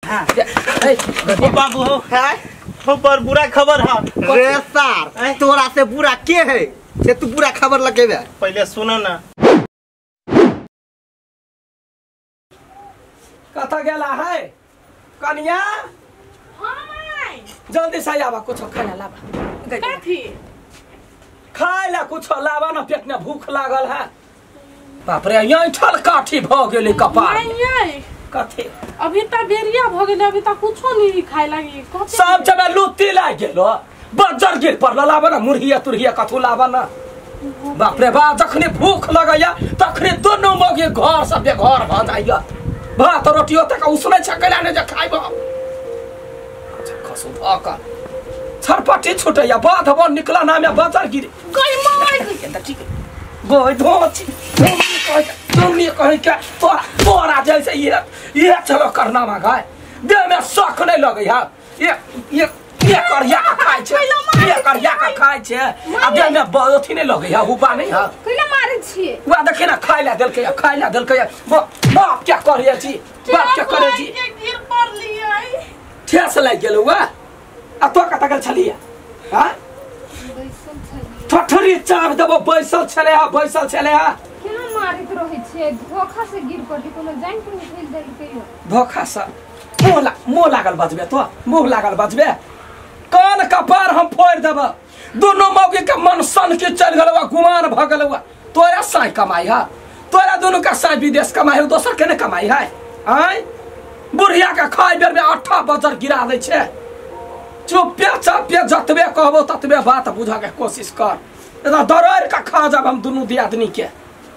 हां बाबू हो पर बुरा खबर है रे सार तोरा से बुरा के है से तू बुरा खबर लगेबे पहले सुनो ना कथा गेला है कन्या जल्दी से आवा कुछ खाना लावा कथी खाए ला कुछ लावा ना पेट में भूख लागल है बाप रे यहीं ठल काठी भ गेले कपार नहीं कथी अभी तक बेरिया भ गेले अभी तक कुछो नहीं खाए लगी सब जगह लुत्ती लाग गेलो बजर गिर पड़ल लावा ना मुरहिया तुरहिया कथू लावा ना बाप रे बा जखने भूख लगैया तखने दोनों मगे घर सब घर भ जाइया भात रोटियो तक उसने छकला ने जे खाइबो खसु आका छरपटी छुटैया बाध बन निकला ना में बजर गिर कोई मार के ठीक गोई धोची तुमने कहीं क्या तोरा जैसे ये चलो करना में गए दे में शौक नहीं लगे है ये करिया का खाए छे ये करिया का खाए छे अब दे में बथी नहीं लगे है हुबा नहीं है कइला मारे छी वा देखे ना खाइ ला देलके बाप क्या करे छी बाप क्या करे छी गिर पड़लिए ठेस लाग गेल वा आ तो कत गेल छलिए हां बैसल छलिए ठठरी चाब देबो बैसल छले हा केना मारित रहै छे धोखा से गिर पड़ली कोनो जान के फेल देल कहियो धोखा से मुंह लागल बजबे तो मुंह लागल बजबे कान कपार हम फोड़ देब दोनों मौके के मन सन के चल गलवा गुमान भ गलवा तोरा साई कमाई है तोरा दोनों का साई विदेश कमाई है दोसर के ने कमाई है आय बुढ़िया के खाई बेर में 8 बजर गिरा दे छे चुपे चापे जतबे कहबो ततबे बात बुझा के कोशिश कर एदा दरर का खा जब हम दोनों दियादनी के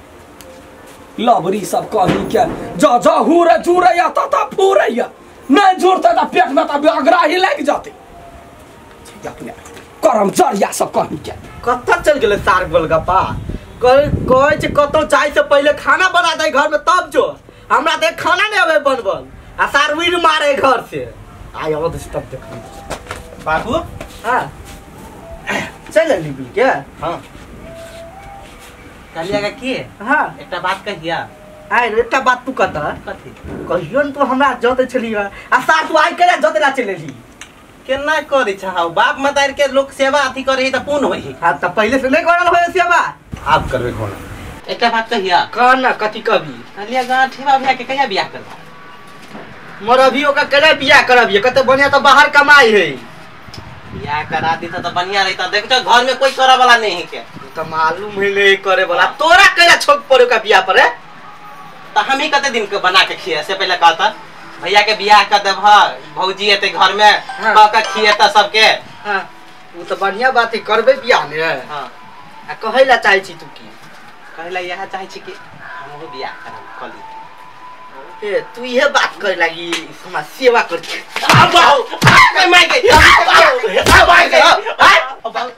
लबरी सब कही के जा हुरे जुरैया ता फूरैया नहीं जुड़ते तो पेट में तब अगराही लग जाते अपने करम जरिया सब कही के कत्ता चल गेले सार गोलगप्पा कहे छे कतो चाय से पहले खाना बना दे घर में तब जो हमरा देख खाना नहीं आवे बनबल आ सार वीर मारे घर से आय अब तब देख बाबू हां चल ली बिल के हां कालिया का की हां एकटा बात कहिया आय एकटा बात तू कत कथी कहियो न तू हमरा जोते छली आ सार तू आइ केला जोतेला चलेली केना करै छौ बाप मतार के लोग सेवा अथी करे त पुन होई हां त पहले से नहीं करल होय सेवा आप करबे कोन एकटा बात कहिया कहना कथी कभी कालिया गांठीवा भैया के कहिया बियाह करबा मोर अभी ओका केना बियाह करबिए कते बढ़िया त बाहर कमाई है बियाह करा दी त बढ़िया रही त देखो घर में कोई करे वाला नहीं है के त मालूम है नहीं करे वाला तोरा केना छोक पड़ो का बियाह पर त हम ही कते दिन के बना के खिए से पहले कहता भैया के बियाह कर देब भौजी एते घर में क के खिएता सबके हां वो तो बढ़िया बात है करबे बियाह ने हां आ कहैला चाहै छी तू की कहला यह चाहै छी कि हम बियाह करब कली ए तू ये बात कर लगी समाज सेवा कर अब आओ आ माय गई अब आ गई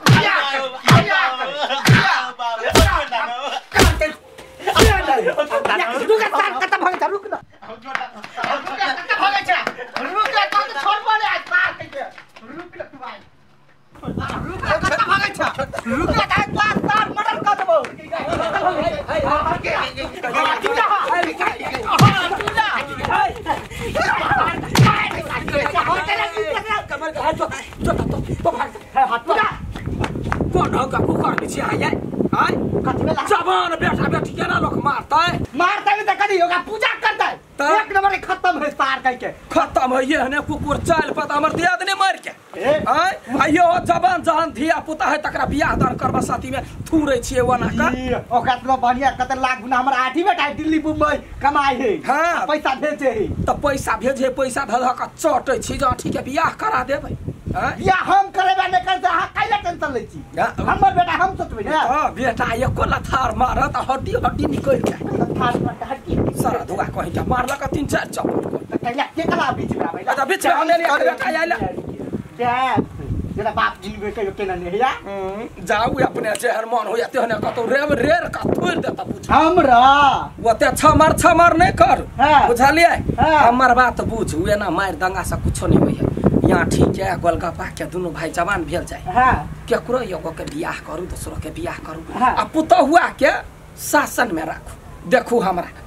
जवान बेटा बेटी केना लोग मारता है त कदी होगा पूजा करता है एक नंबर खत्म है सार कह के खत्म है ये ने कुकुर चाल पता हमर दियाद ने मार के आय आयो जवान जहान धिया पुता है तकरा बियाह दान करबा साथी में थूरै छिए वना का ओकरा तो बढ़िया कते लाख गुना हमर आठी बेटा दिल्ली मुंबई कमाई है हां पैसा भेजे है त पैसा भेजे पैसा धधा का चटै छी जा ठीक है बियाह करा देबै या हम करेबा नहीं करते हां काइला टेंशन लै छी हमर बेटा हम सोचबै ना हां बेटा एको लथार मारत हड्डी हड्डी निकल जाए लथार पर हड्डी सारा दुआ कहि के मारला का 3-4 चप्पल काइला के कला बीच में भाई अच्छा बीच में हमने बेटा आइला क्या जेरा बाप जिनबे के केना नहीं या जाऊ अपने जेहर मन होया तेहने कतो रेर का थोड़ देता पूछ हमरा ओते छमर नहीं कर बुझलिए हमर बात बुझ हुए ना मार दंगा से कुछो नहीं होय यहाँ ठीक है गोलगप्पा के दोनों भाई जवान भेल जाए हां केकरो एगो के बियाह करू दूसरो के बियाह करू आ पुतहुआ के शासन में राखू देखू हमरा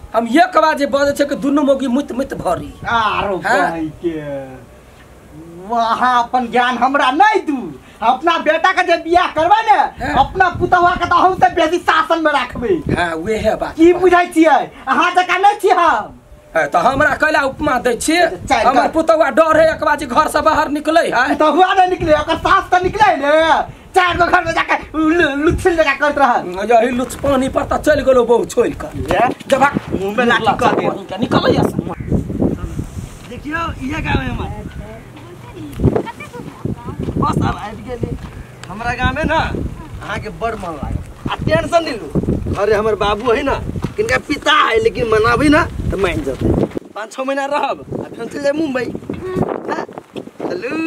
हम एक बाजे बजे छे कि दुनू मौगी मुत मुत भरी आरो हाँ? भाई के वहाँ अपन ज्ञान हमरा नहीं दू अपना बेटा के जे बियाह करबे ने हाँ। अपना पुतवा के तो हम से बेसी शासन में रखबे हां वे है बात की बुझाई छियै अहाँ जका नहीं छी हम तो हमरा कैला उपमा दै छी चारि हमर का- पुतवा डर है एक बाजे घर से बाहर निकले है तो हुआ नहीं निकले ओकर सास तो निकले ने 4 गो घर में जाके लुच्छिल जका करत रह यही लुच पानी पर त चल गेलो बहु छोड़ कर जब मुंह में लाठी कर दे निकल या देखियो इहे गाँव है हमार बस अब आबि गेली हमरा गाँव में ना अहाँ के बड़ मन लागे आ टेंशन नहीं लू अरे हमर बाबू है ना किनका पिता है लेकिन मनाबी ना तो मान जाते 5-6 महीना रहब आ फिर चल जाए मुंबई हेलो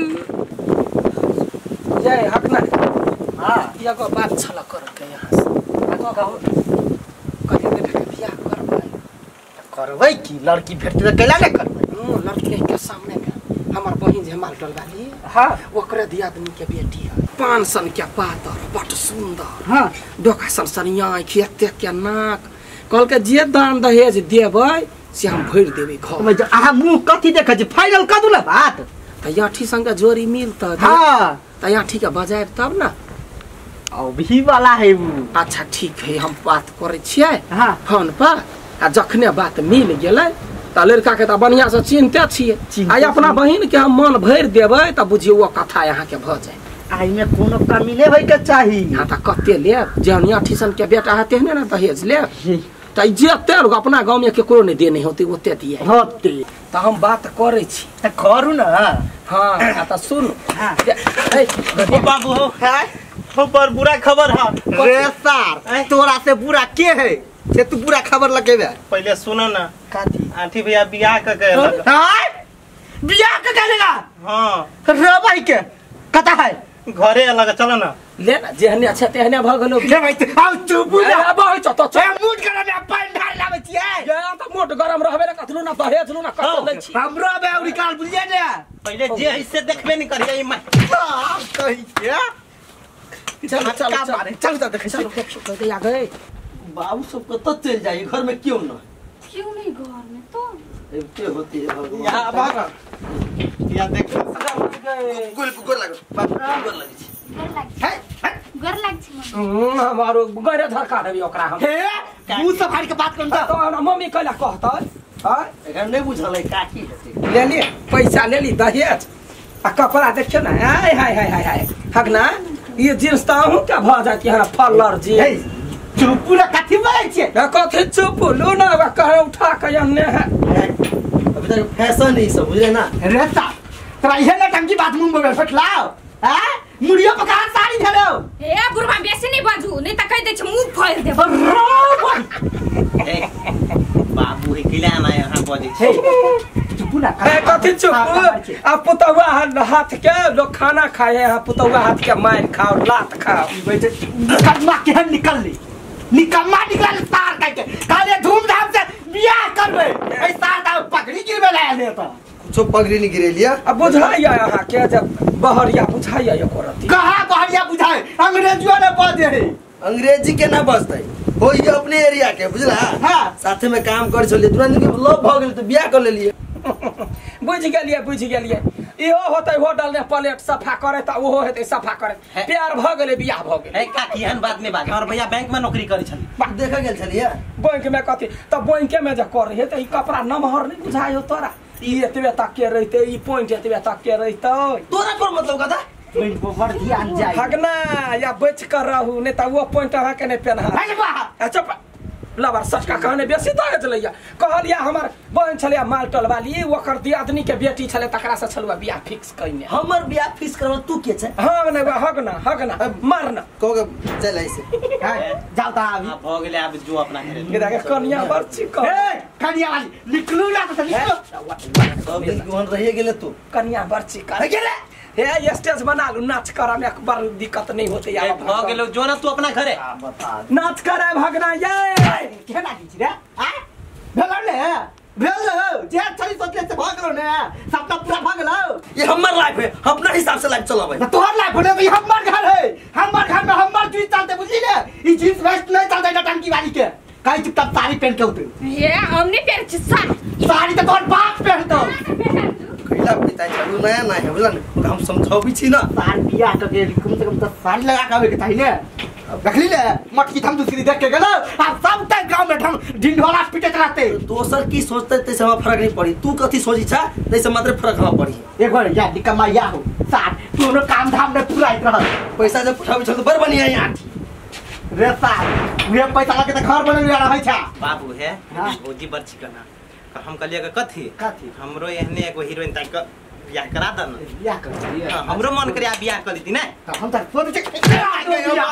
जय हकना हाँ ये को बात छला कर के यहां से कहो कहीं बेटा के बियाह करबै करबै की लड़की भेटते कैला नहीं करबै लड़की के सामने में हमर बहिन जे माल टलवाली हाँ ओकरे दियादनी के बेटी है 500 के पातर बट सुंदर हाँ डोका सनसनिया खेते के नाक कल के जे दान दहेज देबै से हम भर देबै घर अहाँ मुंह कथी देखै छी फाइनल कर दू ना बात त याठी संग जोड़ी मिलत हाँ त याठी के बजाय तब ना अभी वाला है वो अच्छा ठीक है हम बात करे छियै हाँ फोन पर आ जखने बात मिल गेलै त लड़का के त बढ़िया से चिन्हते छियै चिन्हते आ अपना बहिन के हम मन भर देबै त बुझियो वो कथा यहाँ के भ जाय आई में कोनो कमी लेबै के चाही हाँ त कते लेब जहन याठी सन के बेटा है तेहने ना दहेज लेब त जेते लोग अपना गांव में केकरो नहीं देने होते ओते दिए होते त हम बात करे छी त करू ना हाँ आ त सुन हाँ। बाबू हो है पर बुरा खबर है रे सार तोरा से बुरा के है से तू बुरा खबर लगेबे पहले सुनो ना काती आंटी भैया बियाह कर के लगा। हां बियाह के करेगा हाँ रे भाई के कता है घरे अलग चलो ना ले ना जेहने अच्छा तेहने भ गेलो रे भाई आओ तू बुला बहुत तो ए मूड करे में पानी ढाल लावे छियै ये त मोट गरम रहबे ना कथलू ना दहेज लू ना कत लै छी हमरा बे उरी काल बुझिए ने पहले जे हिस्से देखबे नहीं करिए मैं कही के चल चल मारे चल तो देखे चल चल आ गए बाबू सब कत चल जाई घर में क्यों ना क्यों नहीं घर में तो के होती है भगवान यहाँ भाग या देख गुल गुल लग बाबू गुल लग घर लाग है घर लाग छी हमारो गरे धरका देबी ओकरा हम हे मुंह से फाड़ के बात कर तो हमरा मम्मी कहला कहतै हां एकर नहीं बुझल है काकी हेतै ले ले पैसा ले ली दहेज आ कपड़ा देखियो ना हाय हाय हाय हाय हाय हगना ये जींस त हूं क्या भ जाती है फलर जी हे चुप ना कथि बोलै छियै कथि चुप लो ना कहे उठा के अन्ने है अभी तक फैशन ही सब बुझले ना रे सा तोरा इहे ना टंकी बात मुंह में फटलाओ हैं मुड़ियो पर कहां साड़ी धरो ए बुढ़वा बेसी नहीं बाजू नहीं त कह दे छ मुंह फोड़ दे बाबू है किला ना यहाँ बजे हे चुप ना ए कथि चुप आ पुतवा हाथ के लोग खाना खाए हैं पुतवा हाथ के मार खाओ लात खाओ बैठे निकम्मा केहन निकम्मा निकल तार काट के काले धूमधाम से बियाह करबे ए सार दा पगड़ी गिरबे ला ले त कुछो पगड़ी नहीं गिरेलिया अब बुझाइया यहाँ के जब बहरिया बुझाइया एको रति कहां बहरिया बुझाए अंग्रेजियो ने बजे है अंग्रेजी के ना बजतै हो ये अपने एरिया के बुझला हां साथे में काम कर छलिए तुरंत के लव भ गेल तो बियाह कर लेलिए बुझ गेलिए इहो होतै होटल ने प्लेट सफा करे त ओहो हेतै सफा करे प्यार भ गेलै बियाह भ गेलै है काकी हन बात में बात और भैया बैंक में नौकरी करे छली देखे गेल छलिए बैंक में कथी त बैंक में जे कर रहे त ई कपड़ा नमहर नहीं बुझायो तोरा ई एतबे तक के रहते ई पॉइंट एतबे तक के रहते तोरा पर मतलब कथा कोई पर ध्यान जाए हगना या बच कर रहू नहीं त वो पॉइंट अहाँ के नहीं पहना अरे वाह चुप लबर सचका कहने बेसी दहेज लैया कहलिया हमर बहन छलिया माल टलवाली ओकर दियादनी के बेटी छले तकरा से छलुआ बियाह फिक्स कइने हमर बियाह फिक्स करवा तू के छै हां ने हगना मारना कहो के चल ऐसे जाओ ता अभी अब हो गेले अब जो अपना घरे के देखे कन्या बरची क ए कनिया वाली निकलू ना तो निकलो सब दिन कोन रहिए गेले तू कन्या बरची कर गेले हे स्टेज बना लू नाच कर में एक बार दिक्कत नहीं होते यार हो गेलो जो ना तू अपना घरे बता नाच करे भगना ये केना की रे आ भेलो ने भेलो जे छली सोचले से भागलो ने सबका पूरा भागलो ये हमर लाइफ है अपना हिसाब से लाइफ चलाबै तोहर लाइफ होने भी हमर घर है हमर घर में हमर चीज चलते बुझली ने ई जींस वेस्ट नहीं चलते ना टंकी वाली के कहीं चुपचाप साड़ी पहन के उतर ये हमने पेर चिस्सा साड़ी तो तोर बाप पहन दो कैला पिता चलू नया ना है बोला ना हम समझाबी छी ना साड़ी बियाह के कम से कम 10 साड़ी लगा के आवे के चाहिए ने देखली ले मटकी हम दूसरी देख के गेलो अब सब तक गांव में हम ढिंढोरा पीटे रहते दोसर की सोचते तैसे हमरा फर्क नहीं पड़ी तू कथी सोची छा तैसे मात्र फर्क हमरा पड़ी एक बार याद कमाया हो साथ तू काम धाम में पूरा कर पैसा जब उठाबी छ तो बर बढ़िया यार रे साथ वे पैसा लगे तो घर बनल रहे छा बाबू है हाँ। भौजी बड़ चिकना हम कहलिए कि कथी कथी हमरो एहने एगो हीरोइन तक बियाह करा द ना बियाह कर हाँ, हमरो मन करे बियाह कर लीती ना हम तक सोच के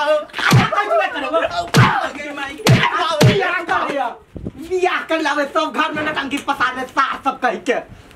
बियाह कर लावे सब घर में नटंकी पसार ले सास सब कह के